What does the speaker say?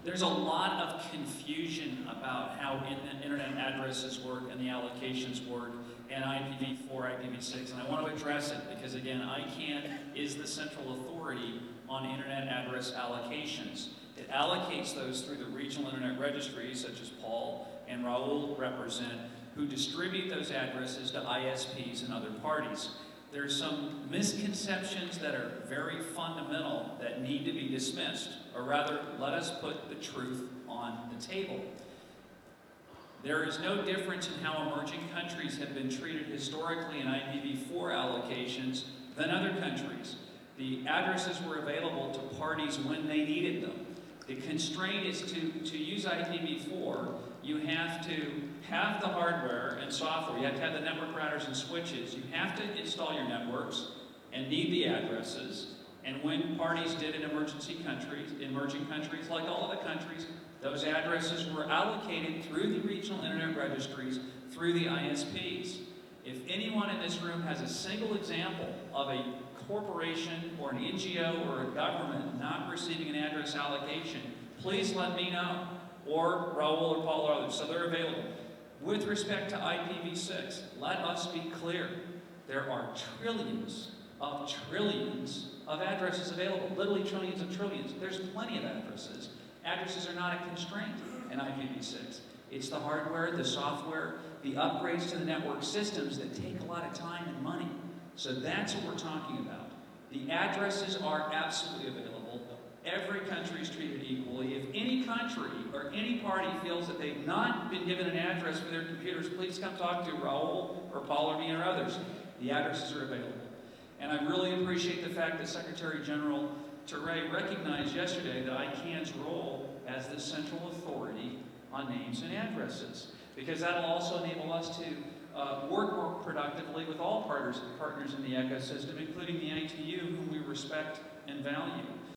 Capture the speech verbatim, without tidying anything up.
There's a lot of confusion about how in internet addresses work and the allocations work and I P v four, I P v six, and I want to address it because, again, I CANN is the central authority on internet address allocations. It allocates those through the regional internet registries, such as Paul and Raul represent, who distribute those addresses to I S Ps and other parties. There's some misconceptions that are very fundamental that need to be dismissed, or rather, let us put the truth on the table. There is no difference in how emerging countries have been treated historically in I P v four allocations than other countries. The addresses were available to parties when they needed them. The constraint is to, to use I P v four, you have to have the hardware and software, you have to have the network routers and switches, you have to install your networks and need the addresses, and when parties did in emergency countries, emerging countries like all of the countries, those addresses were allocated through the regional internet registries, through the I S Ps. If anyone in this room has a single example of a corporation or an N G O or a government not receiving an address allocation, please let me know, or Raul or Paul or others, so they're available. With respect to I P v six, let us be clear. There are trillions of trillions of addresses available, literally trillions of trillions. There's plenty of addresses. Addresses are not a constraint in I P v six. It's the hardware, the software, the upgrades to the network systems that take a lot of time and money. So that's what we're talking about. The addresses are absolutely available. Every country is treated equally. If any country or any party feels that they've not been given an address for their computers, please come talk to Raul or Paul or me or others. The addresses are available. And I really appreciate the fact that Secretary General Ture recognized yesterday that I CANN's role as the central authority on names and addresses, because that will also enable us to uh, work more productively with all partners, partners in the ecosystem, including the I T U, whom we respect and value.